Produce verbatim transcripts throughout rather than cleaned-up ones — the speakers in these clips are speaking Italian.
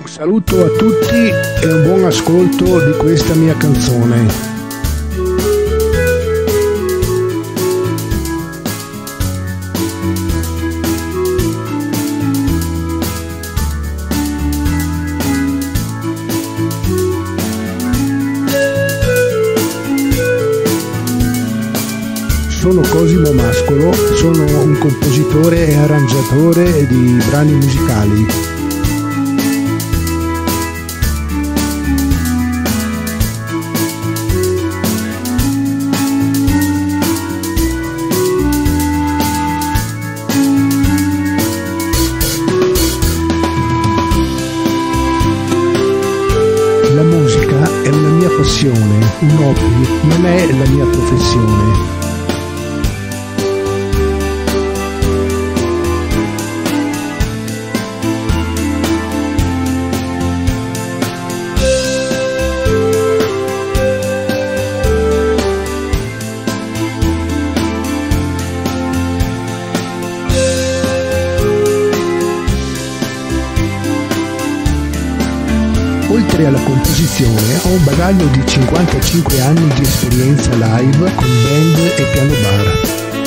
Un saluto a tutti e un buon ascolto di questa mia canzone. Sono Cosimo Mascolo, sono un compositore e arrangiatore di brani musicali. La musica è una mia passione, un hobby, non è la mia professione. Oltre alla composizione ho un bagaglio di cinquantacinque anni di esperienza live con band e piano bar.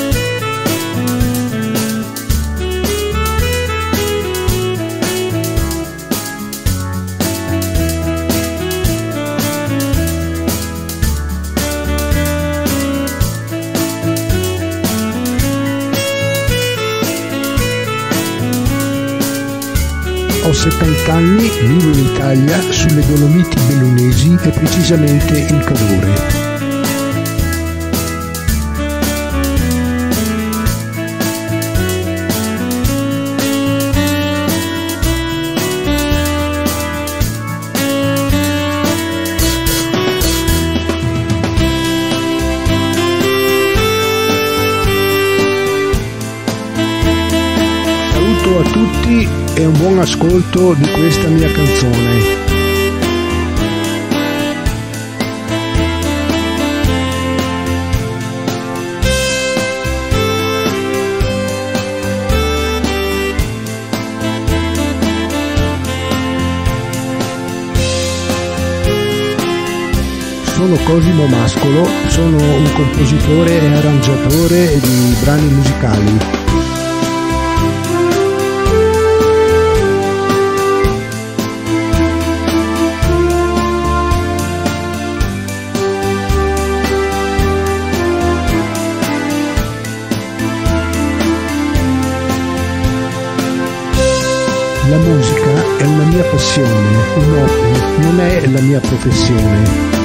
Ho settanta anni, vivo in Italia, sulle Dolomiti Bellunesi e precisamente in Cadore. Saluto a tutti e un buon ascolto di questa mia canzone. Sono Cosimo Mascolo, sono un compositore e arrangiatore di brani musicali. La musica è una mia passione, un hobby, non è la mia professione.